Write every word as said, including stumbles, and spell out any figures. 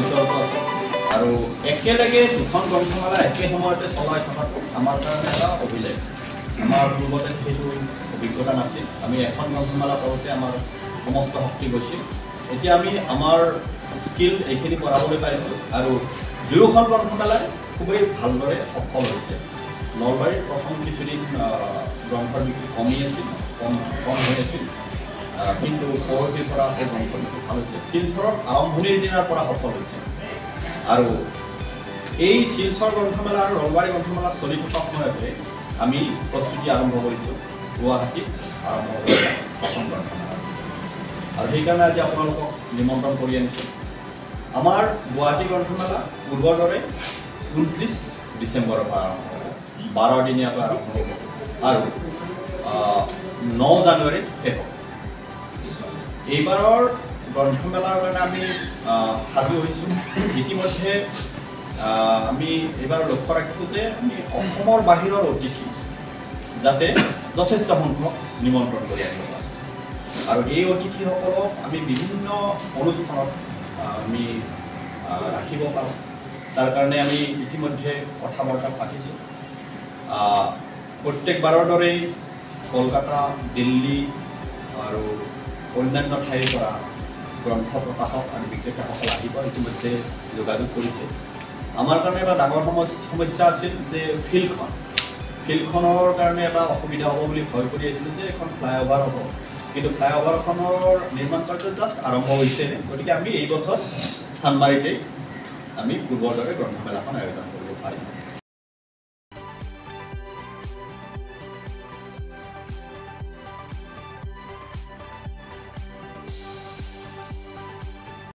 শিলচৰতো আছে আৰু একেলগে দুখন গ্ৰন্থমেলা একে সময়তে চলাই থকাটো আমাৰ কাৰণে এটা অভিলেখ। আমাৰ পূৰ্বতে সেইটো অভিজ্ঞতা নাছিল। আমি এখন গ্ৰন্থমেলা কৰোঁতে আমাৰ সমস্ত শক্তি গৈছিল। এতিয়া আমি আমাৰ স্কিল এইখিনি কৰাবলৈ পাৰিছোঁ আৰু দুয়োখন গ্ৰন্থমেলাই খুবেই ভালদৰে সফল হৈছে। নলবাৰীৰ প্ৰথম কিছুদিন গ্ৰন্থৰ বিক্ৰী কমি আছিল, কম কম হৈ আছিল, কিন্তু পৰৱৰ্তীৰ পৰা আকৌ গ্ৰন্থ বিক্ৰী ভাল হৈছে। শিলচৰত আৰম্ভণিৰ দিনাৰ পৰা সফল হৈছে আৰু এই শিলচৰ গ্ৰন্থমেলা আৰু নলবাৰী গ্ৰন্থমেলা চলি থকা সময়তে আমি প্ৰস্তুতি আৰম্ভ কৰিছোঁ গুৱাহাটীত আৰম্ভ কৰিছোঁ প্ৰথম গ্ৰন্থমেলা আৰু সেইকাৰণে আজি আপোনালোকক নিমন্ত্ৰণ কৰি আনিছোঁ। আমাৰ গুৱাহাটী গ্ৰন্থমেলা পূৰ্বৰ দৰে ঊনত্ৰিছ ডিচেম্বৰৰ পৰা আৰম্ভ হ'ব, বাৰ দিনীয়াকৈ আৰম্ভ হ'ব আৰু ন জানুৱাৰীত শেষ হ'ব। এইবাৰৰ গ্ৰন্থমেলাৰ কাৰণে আমি সাজু হৈছোঁ। ইতিমধ্যে আমি এইবাৰ লক্ষ্য ৰাখিছোঁ যে আমি অসমৰ বাহিৰৰ অতিথি যাতে যথেষ্ট সংখ্যক নিমন্ত্ৰণ কৰি আনিব পাৰোঁ আৰু এই অতিথিসকলক আমি বিভিন্ন অনুষ্ঠানত আমি ৰাখিব পাৰোঁ। তাৰ কাৰণে আমি ইতিমধ্যে কথা বাৰ্তা পাতিছোঁ। প্ৰত্যেকবাৰৰ দৰেই কলকাতা, দিল্লী আৰু অন্যান্য ঠাইৰ পৰা গ্ৰন্থ প্ৰকাশক আৰু বিক্ৰেতাসকল আহিব, ইতিমধ্যে যোগাযোগ কৰিছে। আমাৰ কাৰণে এটা ডাঙৰ সমস্যা আছিল যে ফিল্ডখন ফিল্ডখনৰ কাৰণে এটা অসুবিধা হ'ব বুলি ভয় কৰি আছিলোঁ যে এখন ফ্লাইঅভাৰ হ'ব, কিন্তু ফ্লাইঅভাৰখনৰ নিৰ্মাণ কাৰ্য জাষ্ট আৰম্ভ হৈছে। গতিকে আমি এই বছৰ চানমাৰিতেই আমি পূৰ্বৰ দৰে গ্ৰন্থমেলাখন আয়োজন কৰিব পাৰিম।